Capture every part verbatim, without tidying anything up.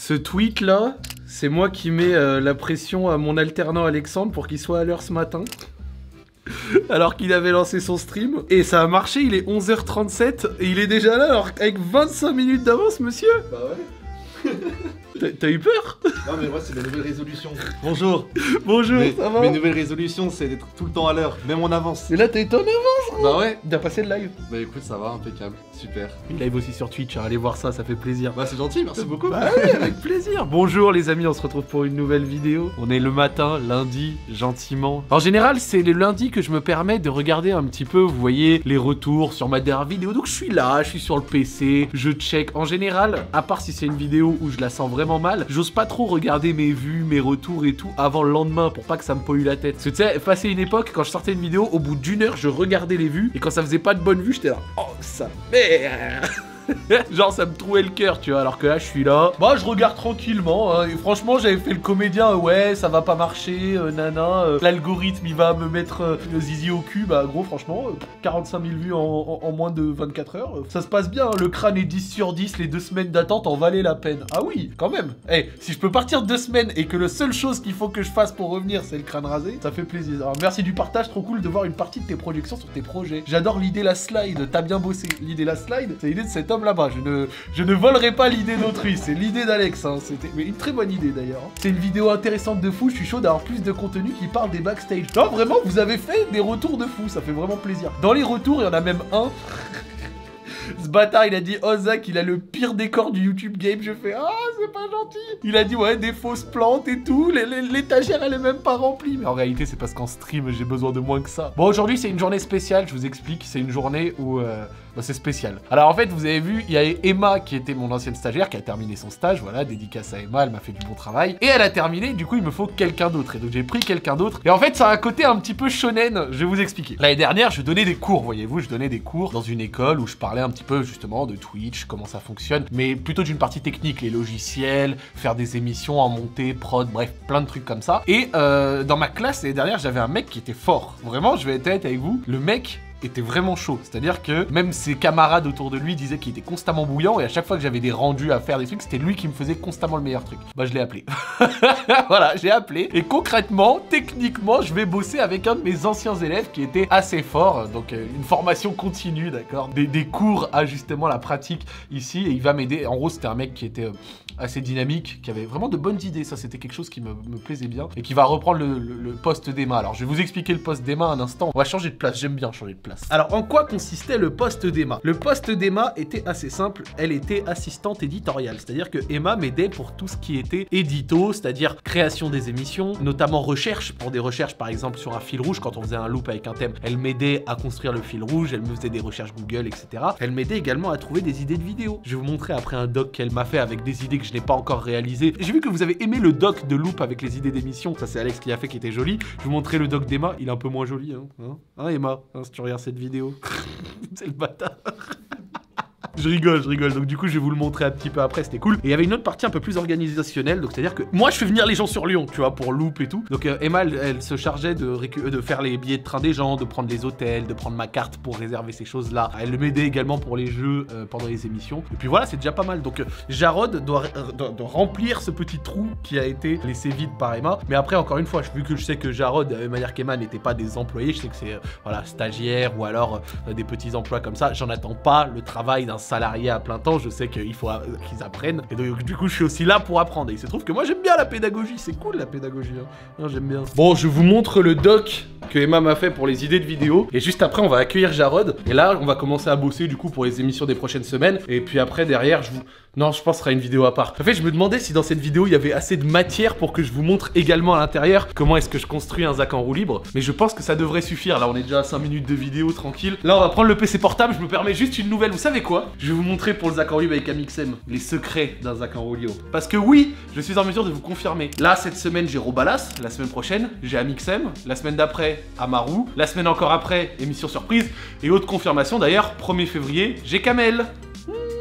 Ce tweet là, c'est moi qui mets euh, la pression à mon alternant Alexandre pour qu'il soit à l'heure ce matin. Alors qu'il avait lancé son stream. Et ça a marché, il est onze heures trente-sept et il est déjà là alors avec vingt-cinq minutes d'avance, monsieur. Bah ouais. T'as eu peur? Non mais moi c'est mes nouvelles résolutions. Bonjour. Bonjour, mes, ça va? Mes nouvelles résolutions c'est d'être tout le temps à l'heure, même en avance. Et là t'es en avance? Bah ouais. T'as passé le live? Bah écoute ça va, impeccable, super. Une live aussi sur Twitch, hein. Allez voir ça, ça fait plaisir. Bah c'est gentil, merci beaucoup. Bah ouais, avec plaisir. Bonjour les amis, on se retrouve pour une nouvelle vidéo. On est le matin, lundi, gentiment. En général c'est le lundi que je me permets de regarder un petit peu, vous voyez, les retours sur ma dernière vidéo. Donc je suis là, je suis sur le P C, je check. En général, à part si c'est une vidéo où je la sens vraiment mal, j'ose pas trop regarder mes vues, mes retours et tout avant le lendemain pour pas que ça me pollue la tête. Parce que tu sais, passé une époque, quand je sortais une vidéo, au bout d'une heure, je regardais les vues et quand ça faisait pas de bonnes vues, j'étais là, oh ça merde. Genre ça me trouait le cœur, tu vois, alors que là je suis là, bah je regarde tranquillement, hein, et franchement j'avais fait le comédien, ouais ça va pas marcher, euh, nana, euh, l'algorithme il va me mettre euh, le zizi au cul, bah gros franchement, euh, quarante-cinq mille vues en, en, en moins de vingt-quatre heures, euh, ça se passe bien, hein, le crâne est dix sur dix, les deux semaines d'attente en valaient la peine. Ah oui, quand même, eh, hey, si je peux partir deux semaines et que la seule chose qu'il faut que je fasse pour revenir c'est le crâne rasé, ça fait plaisir. Alors merci du partage, trop cool de voir une partie de tes projections sur tes projets. J'adore l'idée la slide, t'as bien bossé. L'idée la slide, c'est l'idée de cet homme là-bas. Je ne, je ne volerai pas l'idée d'autrui, c'est l'idée d'Alex, hein. C'était mais une très bonne idée d'ailleurs. C'est une vidéo intéressante de fou, je suis chaud d'avoir plus de contenu qui parle des backstage. Non, vraiment, vous avez fait des retours de fou, ça fait vraiment plaisir. Dans les retours, il y en a même un. Ce bâtard, il a dit, oh Zach, il a le pire décor du YouTube Game. Je fais, ah, c'est pas gentil. Il a dit, ouais, des fausses plantes et tout. L'étagère, elle est même pas remplie. Mais en réalité, c'est parce qu'en stream, j'ai besoin de moins que ça. Bon, aujourd'hui, c'est une journée spéciale. Je vous explique. C'est une journée où euh, bah, c'est spécial. Alors, en fait, vous avez vu, il y a Emma qui était mon ancienne stagiaire qui a terminé son stage. Voilà, dédicace à Emma. Elle m'a fait du bon travail. Et elle a terminé. Du coup, il me faut quelqu'un d'autre. Et donc, j'ai pris quelqu'un d'autre. Et en fait, ça a un côté un petit peu shonen. Je vais vous expliquer. L'année dernière, je donnais des cours. Voyez-vous, je donnais des cours dans une école où je parlais un petit peu justement de Twitch, comment ça fonctionne, mais plutôt d'une partie technique, les logiciels, faire des émissions en montée, prod, bref, plein de trucs comme ça. Et euh, dans ma classe l'année dernière, j'avais un mec qui était fort. Vraiment, je vais être honnête avec vous, le mec était vraiment chaud, c'est-à-dire que même ses camarades autour de lui disaient qu'il était constamment bouillant et à chaque fois que j'avais des rendus à faire des trucs, c'était lui qui me faisait constamment le meilleur truc. Bah je l'ai appelé. Voilà, j'ai appelé et concrètement, techniquement, je vais bosser avec un de mes anciens élèves qui était assez fort, donc euh, une formation continue, d'accord, des, des cours à justement la pratique ici et il va m'aider. En gros, c'était un mec qui était euh, assez dynamique, qui avait vraiment de bonnes idées, ça c'était quelque chose qui me, me plaisait bien et qui va reprendre le, le, le poste d'Emma. Alors je vais vous expliquer le poste d'Emma un instant, on va changer de place, j'aime bien changer de place. Alors, en quoi consistait le poste d'Emma? Le poste d'Emma était assez simple, elle était assistante éditoriale, c'est-à-dire que Emma m'aidait pour tout ce qui était édito, c'est-à-dire création des émissions, notamment recherche, pour des recherches par exemple sur un fil rouge, quand on faisait un loop avec un thème, elle m'aidait à construire le fil rouge, elle me faisait des recherches Google, et cetera. Elle m'aidait également à trouver des idées de vidéos. Je vais vous montrer après un doc qu'elle m'a fait avec des idées que je n'ai pas encore réalisées. J'ai vu que vous avez aimé le doc de loop avec les idées d'émissions, ça c'est Alex qui a fait, qui était joli. Je vais vous montrer le doc d'Emma, il est un peu moins joli, hein, hein, hein Emma, hein, si tu regardes cette vidéo. C'est le bâtard. Je rigole, je rigole. Donc du coup, je vais vous le montrer un petit peu après, c'était cool. Et il y avait une autre partie un peu plus organisationnelle. Donc c'est-à-dire que moi, je fais venir les gens sur Lyon, tu vois, pour Loop et tout. Donc euh, Emma, elle, elle se chargeait de, de faire les billets de train des gens, de prendre les hôtels, de prendre ma carte pour réserver ces choses-là. Elle m'aidait également pour les jeux euh, pendant les émissions. Et puis voilà, c'est déjà pas mal. Donc euh, Jarod doit, doit, doit remplir ce petit trou qui a été laissé vide par Emma. Mais après, encore une fois, vu que je sais que Jarod, de la même manière qu'Emma, n'était pas des employés, je sais que c'est euh, voilà, stagiaire ou alors euh, des petits emplois comme ça. J'en attends pas le travail d'un salarié à plein temps, je sais qu'il faut qu'ils apprennent et donc du coup je suis aussi là pour apprendre et il se trouve que moi j'aime bien la pédagogie, c'est cool la pédagogie, hein. J'aime bien. Bon, je vous montre le doc que Emma m'a fait pour les idées de vidéos et juste après on va accueillir Jarod et là on va commencer à bosser du coup pour les émissions des prochaines semaines et puis après derrière je vous... Non, je pense que ce sera une vidéo à part. En fait, je me demandais si dans cette vidéo, il y avait assez de matière pour que je vous montre également à l'intérieur comment est-ce que je construis un Zach en roue libre. Mais je pense que ça devrait suffire. Là, on est déjà à cinq minutes de vidéo, tranquille. Là, on va prendre le P C portable. Je me permets juste une nouvelle. Vous savez quoi? Je vais vous montrer pour le Zach en roue libre avec Amixem les secrets d'un Zach en roue libre. Parce que oui, je suis en mesure de vous confirmer. Là, cette semaine, j'ai Robalas. La semaine prochaine, j'ai Amixem. La semaine d'après, Amaru. La semaine encore après, émission surprise. Et autre confirmation d'ailleurs, premier février, j'ai Kamel.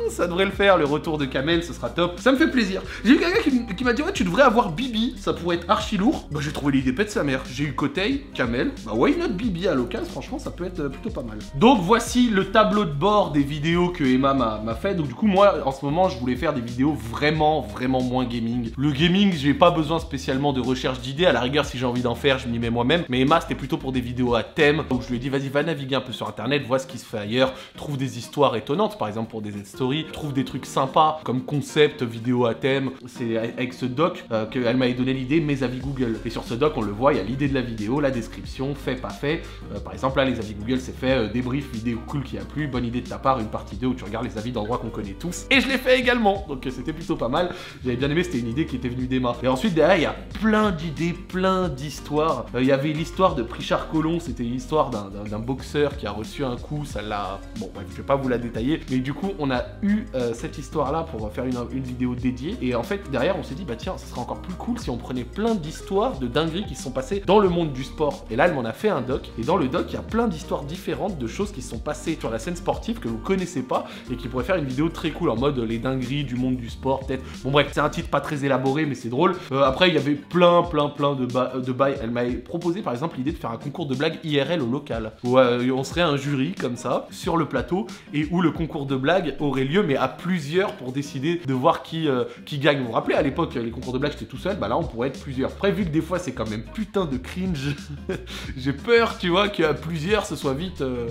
ça devrait le faire, le retour de Kamel, ce sera top. Ça me fait plaisir. J'ai eu quelqu'un qui, qui m'a dit, ouais, tu devrais avoir Bibi, ça pourrait être archi lourd. Bah, j'ai trouvé l'idée pète sa mère. J'ai eu Kotei, Kamel, bah, why not Bibi à l'occasion, franchement, ça peut être plutôt pas mal. Donc, voici le tableau de bord des vidéos que Emma m'a fait. Donc, du coup, moi, en ce moment, je voulais faire des vidéos vraiment, vraiment moins gaming. Le gaming, j'ai pas besoin spécialement de recherche d'idées. À la rigueur, si j'ai envie d'en faire, je m'y mets moi-même. Mais Emma, c'était plutôt pour des vidéos à thème. Donc, je lui ai dit, vas-y, va naviguer un peu sur internet, vois ce qui se fait ailleurs, trouve des histoires étonnantes, par exemple pour des Z-stories, trouve des trucs sympas comme concept, vidéo à thème. C'est avec ce doc euh, qu'elle m'avait donné l'idée, mes avis Google. Et sur ce doc, on le voit, il y a l'idée de la vidéo, la description, fait, pas fait. Euh, par exemple, là, les avis Google, c'est fait, euh, débrief, vidéo cool qui a plu, bonne idée de ta part, une partie deux où tu regardes les avis d'endroits qu'on connaît tous. Et je l'ai fait également, donc euh, c'était plutôt pas mal. J'avais bien aimé, c'était une idée qui était venue d'Emma. Et ensuite, derrière, il y a plein d'idées, plein d'histoires. Euh, Il y avait l'histoire de Prichard Colomb, c'était l'histoire d'un boxeur qui a reçu un coup, ça l'a... Bon, bref, je vais pas vous la détailler, mais du coup, on a eu euh, cette histoire-là pour faire une, une vidéo dédiée. Et en fait, derrière, on s'est dit, bah tiens, ça serait encore plus cool si on prenait plein d'histoires de dingueries qui se sont passées dans le monde du sport. Et là, elle m'en a fait un doc. Et dans le doc, il y a plein d'histoires différentes de choses qui se sont passées sur la scène sportive que vous connaissez pas et qui pourraient faire une vidéo très cool en mode les dingueries du monde du sport, peut-être. Bon, bref, c'est un titre pas très élaboré, mais c'est drôle. Euh, après, il y avait plein, plein, plein de, ba de bails. Elle m'a proposé, par exemple, l'idée de faire un concours de blagues I R L au local. Où euh, on serait un jury, comme ça, sur le plateau, et où le concours de blagues aurait lieu, mais à plusieurs pour décider de voir qui, euh, qui gagne. Vous vous rappelez, à l'époque, les concours de blagues, j'étais tout seul, bah là, on pourrait être plusieurs. Après, vu que des fois, c'est quand même putain de cringe, j'ai peur, tu vois, qu'à plusieurs, ce soit vite... Euh...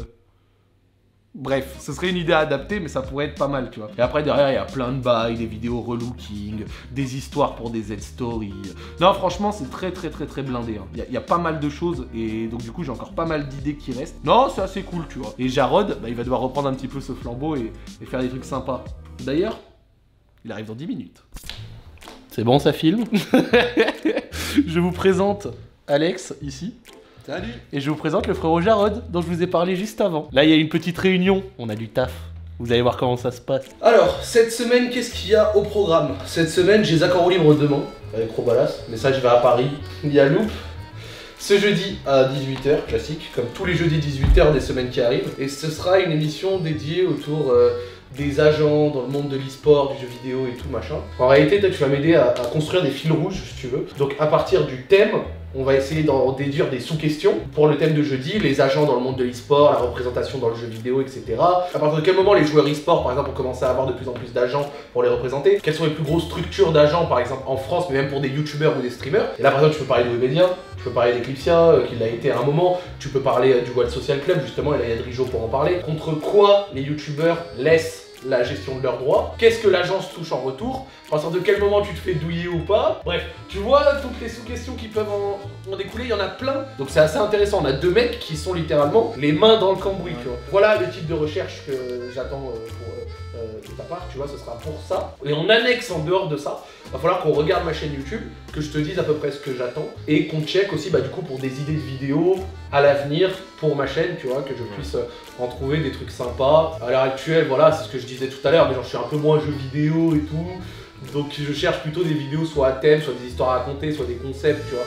Bref, ce serait une idée adaptée, mais ça pourrait être pas mal, tu vois. Et après, derrière, il y a plein de bails, des vidéos relooking, des histoires pour des Z-stories. Non, franchement, c'est très, très, très, très blindé. Il hein. y, y a pas mal de choses, et donc du coup, j'ai encore pas mal d'idées qui restent. Non, c'est assez cool, tu vois. Et Jarod, bah, il va devoir reprendre un petit peu ce flambeau et, et faire des trucs sympas. D'ailleurs, il arrive dans dix minutes. C'est bon, ça filme. Je vous présente Alex, ici. Salut. Et je vous présente le frérot Jarod, dont je vous ai parlé juste avant. Là, il y a une petite réunion, on a du taf. Vous allez voir comment ça se passe. Alors, cette semaine, qu'est-ce qu'il y a au programme? Cette semaine, j'ai Zach en roue libre demain, avec Robalas, mais ça, je vais à Paris. Il y a Loop. Ce jeudi à dix-huit heures, classique, comme tous les jeudis dix-huit heures des semaines qui arrivent. Et ce sera une émission dédiée autour... Euh, des agents dans le monde de l'e-sport, du jeu vidéo et tout machin. En réalité, toi, tu vas m'aider à, à construire des fils rouges, si tu veux. Donc à partir du thème, on va essayer d'en déduire des sous-questions. Pour le thème de jeudi, les agents dans le monde de l'e-sport, la représentation dans le jeu vidéo, et cetera. À partir de quel moment les joueurs e-sport, par exemple, ont commencé à avoir de plus en plus d'agents pour les représenter? Quelles sont les plus grosses structures d'agents, par exemple, en France, mais même pour des youtubeurs ou des streamers? Et là, par exemple, tu peux parler de Webédia, tu peux parler d'Eclipsia, euh, qui l'a été à un moment, tu peux parler euh, du World Social Club, justement, et là, il y a Drijo pour en parler. Contre quoi les youtubeurs laissent la gestion de leurs droits, qu'est-ce que l'agence touche en retour, à partir de quel moment tu te fais douiller ou pas. Bref, tu vois toutes les sous-questions qui peuvent en, en découler, il y en a plein. Donc c'est assez intéressant, on a deux mecs qui sont littéralement les mains dans le cambouis, tu vois. Voilà le type de recherche que j'attends euh, pour, euh, de ta part, tu vois, ce sera pour ça. Et en annexe, en dehors de ça, va falloir qu'on regarde ma chaîne YouTube, que je te dise à peu près ce que j'attends, et qu'on check aussi, bah du coup, pour des idées de vidéos à l'avenir pour ma chaîne, tu vois, que je puisse en trouver des trucs sympas. À l'heure actuelle, voilà, c'est ce que je disais tout à l'heure, mais genre je suis un peu moins jeu vidéo et tout, donc je cherche plutôt des vidéos soit à thème, soit des histoires à raconter, soit des concepts, tu vois.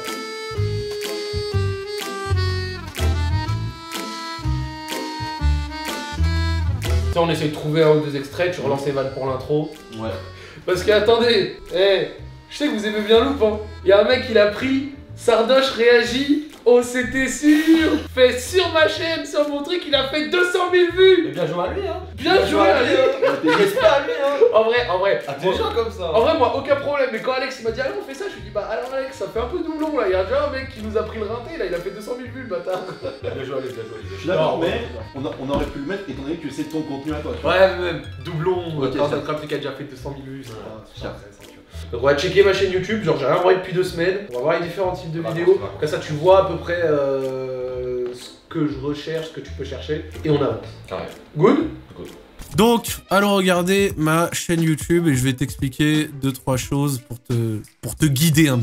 Ça, on essaie de trouver un ou deux extraits, tu relances les vannes pour l'intro. Ouais. Parce que attendez, hey, je sais que vous aimez bien Loop, hein. Il y a un mec qui l'a pris, Sardoche réagit, oh c'était sûr, fait sur ma chaîne, sur mon truc, il a fait deux cent mille vues. Mais bien joué à lui, hein. Bien, bien joué à lui, hein. J'espère à lui, hein. En vrai, en vrai. Ah, t'es genre comme ça. En vrai, moi, aucun problème. Mais quand Alex il m'a dit, allez, on fait ça, je lui ai dit, bah alors Alex, ça fait un peu doublon là. Il y a déjà un mec qui nous a pris le rinté là, il a fait deux cent mille vues, le bâtard. Bien joué à lui, bien joué à lui. Je suis d'accord, mais on, a, on aurait pu le mettre étant donné que c'est ton contenu à toi. Tu vois. Ouais, même doublon, okay, quand un truc qui a déjà fait deux cent mille vues, c'est intéressant. Donc on va checker ma chaîne YouTube, genre j'ai rien envoyé depuis deux semaines, on va voir les différents types de bah, vidéos, comme ça tu vois à peu près euh, ce que je recherche, ce que tu peux chercher, et on avance. Carré. Good? Good. Donc, allons regarder ma chaîne YouTube et je vais t'expliquer deux trois choses pour te, pour te guider un petit peu.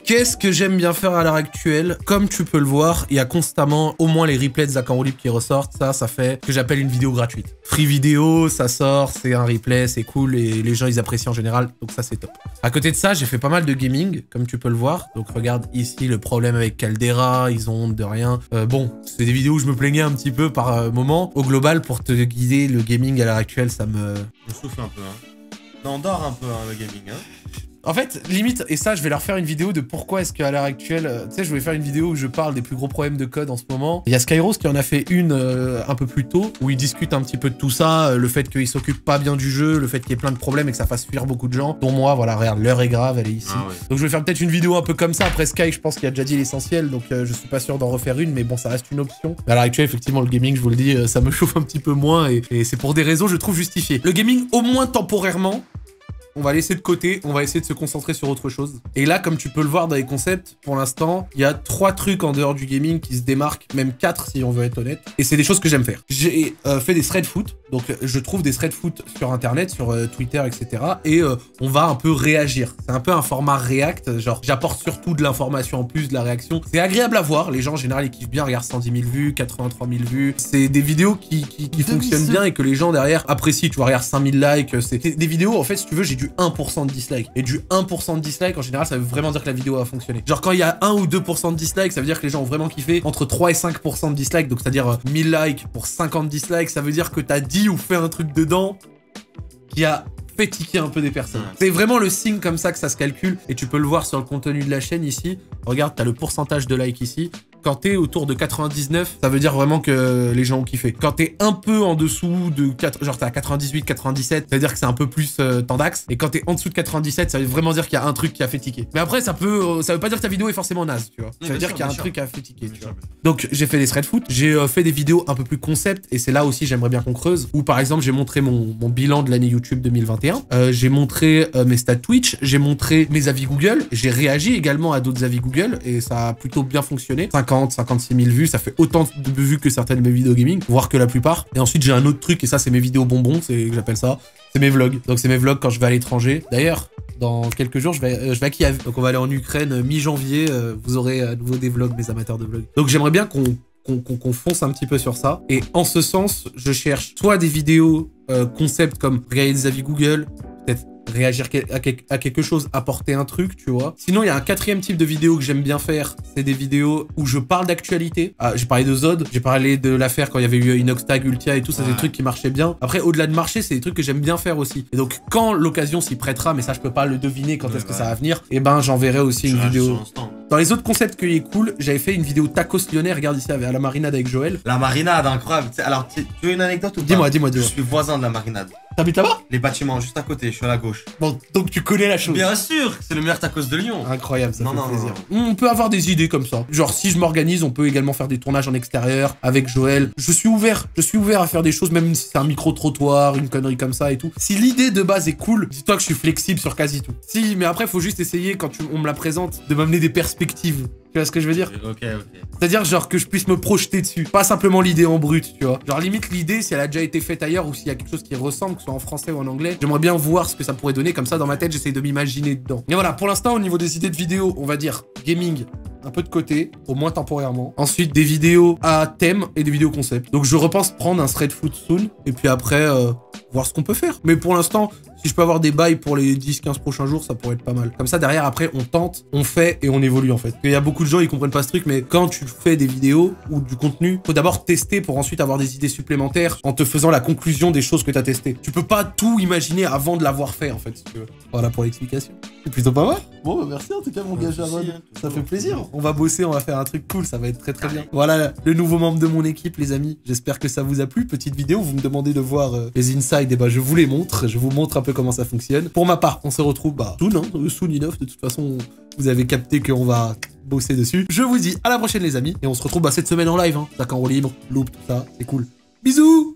Qu'est-ce que j'aime bien faire à l'heure actuelle? Comme tu peux le voir, il y a constamment au moins les replays de Zach en roue libre qui ressortent. Ça, ça fait ce que j'appelle une vidéo gratuite. Free vidéo, ça sort, c'est un replay, c'est cool et les gens ils apprécient en général, donc ça c'est top. À côté de ça, j'ai fait pas mal de gaming, comme tu peux le voir. Donc regarde ici le problème avec Caldera, ils ont honte de rien. Euh, bon, c'est des vidéos où je me plaignais un petit peu par euh, moment. Au global, pour te guider, le gaming à l'heure actuelle, ça me... On souffle un peu, hein. Non, on dort un peu, hein, le gaming, hein. En fait, limite, et ça, je vais leur faire une vidéo de pourquoi est-ce qu'à l'heure actuelle... Euh, tu sais, je voulais faire une vidéo où je parle des plus gros problèmes de code en ce moment. Il y a Skyros qui en a fait une euh, un peu plus tôt, où il discute un petit peu de tout ça, euh, le fait qu'il s'occupe pas bien du jeu, le fait qu'il y ait plein de problèmes et que ça fasse fuir beaucoup de gens, dont moi, voilà, regarde, l'heure est grave, elle est ici. Ah ouais. Donc je vais faire peut-être une vidéo un peu comme ça. Après Sky, je pense qu'il a déjà dit l'essentiel, donc euh, je suis pas sûr d'en refaire une, mais bon, ça reste une option. À l'heure actuelle, effectivement, le gaming, je vous le dis, euh, ça me chauffe un petit peu moins, et, et c'est pour des raisons, je trouve, justifiées. Le gaming, au moins temporairement, on va laisser de côté, on va essayer de se concentrer sur autre chose. Et là, comme tu peux le voir dans les concepts, pour l'instant, il y a trois trucs en dehors du gaming qui se démarquent, même quatre si on veut être honnête. Et c'est des choses que j'aime faire. J'ai euh, fait des thread foot, donc je trouve des thread foot sur internet, sur euh, Twitter, et cetera. Et euh, on va un peu réagir. C'est un peu un format React, genre j'apporte surtout de l'information en plus de la réaction. C'est agréable à voir, les gens en général ils kiffent bien, regarde cent dix mille vues, quatre-vingt-trois mille vues. C'est des vidéos qui, qui, qui fonctionnent bien et que les gens derrière apprécient. Tu vois, regarde cinq mille likes, c'est des vidéos, en fait, si tu veux, j'ai du un pour cent de dislike. Et du un pour cent de dislike, en général, ça veut vraiment dire que la vidéo a fonctionné. Genre, quand il y a un ou deux pour cent de dislike, ça veut dire que les gens ont vraiment kiffé. Entre trois et cinq pour cent de dislike, donc c'est-à-dire euh, mille likes pour cinquante dislikes, ça veut dire que t'as dit ou fait un truc dedans qui a fait tiquer un peu des personnes. C'est vraiment le signe comme ça que ça se calcule. Et tu peux le voir sur le contenu de la chaîne ici. Regarde, t'as le pourcentage de likes ici. Quand t'es autour de quatre-vingt-dix-neuf, ça veut dire vraiment que les gens ont kiffé. Quand t'es un peu en dessous de quatre, genre t'es à quatre-vingt-dix-huit, quatre-vingt-dix-sept, ça veut dire que c'est un peu plus euh, tendax. Et quand t'es en dessous de quatre-vingt-dix-sept, ça veut vraiment dire qu'il y a un truc qui a fait tiquer. Mais après, ça peut, ça veut pas dire que ta vidéo est forcément naze, tu vois. Ça veut dire qu'il y a un truc qui a fait tiquer, tu vois. Donc j'ai fait des thread foot, j'ai euh, fait des vidéos un peu plus concept, et c'est là aussi j'aimerais bien qu'on creuse. Où par exemple j'ai montré mon, mon bilan de l'année YouTube deux mille vingt et un, euh, j'ai montré euh, mes stats Twitch, j'ai montré mes avis Google, j'ai réagi également à d'autres avis Google, et ça a plutôt bien fonctionné. cinquante, cinquante-six mille vues, ça fait autant de vues que certaines de mes vidéos gaming, voire que la plupart. Et ensuite j'ai un autre truc, et ça c'est mes vidéos bonbons, c'est que j'appelle ça, c'est mes vlogs. Donc c'est mes vlogs quand je vais à l'étranger. D'ailleurs, dans quelques jours, je vais, euh, je vais à Kiev. Donc on va aller en Ukraine euh, mi-janvier, euh, vous aurez à nouveau des vlogs, mes amateurs de vlogs. Donc j'aimerais bien qu'on qu'on qu'on qu'on fonce un petit peu sur ça. Et en ce sens, je cherche soit des vidéos euh, concept comme regarder des avis Google, peut-être réagir à quelque chose, apporter un truc, tu vois. Sinon, il y a un quatrième type de vidéo que j'aime bien faire. C'est des vidéos où je parle d'actualité. Ah, j'ai parlé de Zod, j'ai parlé de l'affaire quand il y avait eu Inoxtag, Ultia et tout, c'est ouais. Des trucs qui marchaient bien. Après, au-delà de marcher, c'est des trucs que j'aime bien faire aussi. Et donc, quand l'occasion s'y prêtera, mais ça, je peux pas le deviner quand ouais, est-ce que ouais. ça va venir, et ben, j'enverrai aussi je une vidéo. Dans les autres concepts qui est cool, j'avais fait une vidéo tacos lyonnais, regarde ici, avec la marinade avec Joël. La marinade, incroyable. Alors, tu veux une anecdote ou pas? Dis-moi, dis-moi, dis-moi. Je suis voisin de la marinade. T'habites là-bas? Les bâtiments, juste à côté, je suis à la gauche. Bon, donc tu connais la chose. Bien sûr, c'est le meilleur tacos de Lyon. Incroyable, ça non, fait non, plaisir. Non, non. On peut avoir des idées comme ça. Genre, si je m'organise, on peut également faire des tournages en extérieur avec Joël. Je suis ouvert, je suis ouvert à faire des choses, même si c'est un micro-trottoir, une connerie comme ça et tout. Si l'idée de base est cool, dis-toi que je suis flexible sur quasi tout. Si, mais après, faut juste essayer, quand tu, on me la présente, de m'amener des perspectives. Tu vois ce que je veux dire? Ok, ok. C'est-à-dire, genre, que je puisse me projeter dessus. Pas simplement l'idée en brut, tu vois. Genre, limite, l'idée, si elle a déjà été faite ailleurs ou s'il y a quelque chose qui ressemble, que ce soit en français ou en anglais, j'aimerais bien voir ce que ça pourrait donner. Comme ça, dans ma tête, j'essaye de m'imaginer dedans. Et voilà, pour l'instant, au niveau des idées de vidéos, on va dire gaming, un peu de côté, au moins temporairement. Ensuite, des vidéos à thème et des vidéos concept. Donc, je repense prendre un thread foot soon. Et puis après, euh, voir ce qu'on peut faire. Mais pour l'instant, si je peux avoir des bails pour les dix quinze prochains jours, ça pourrait être pas mal. Comme ça, derrière, après, on tente, on fait et on évolue, en fait. Il y a beaucoup de gens, ils comprennent pas ce truc, mais quand tu fais des vidéos ou du contenu, faut d'abord tester pour ensuite avoir des idées supplémentaires en te faisant la conclusion des choses que tu as testées. Tu peux pas tout imaginer avant de l'avoir fait, en fait, si tu veux. Voilà pour l'explication. C'est plutôt pas mal. Bon, bah merci en tout cas, mon gars Jaron. Hein, ça fait plaisir. On va bosser, on va faire un truc cool, ça va être très très bien. Voilà, le nouveau membre de mon équipe, les amis. J'espère que ça vous a plu. Petite vidéo, vous me demandez de voir euh, les insides, et bah je vous les montre. Je vous montre un peu comment ça fonctionne. Pour ma part, on se retrouve bah soon, hein, soon enough. De toute façon, vous avez capté qu'on va bosser dessus. Je vous dis à la prochaine, les amis. Et on se retrouve bah, cette semaine en live. Hein. Zach en roue libre, loop, tout ça, c'est cool. Bisous!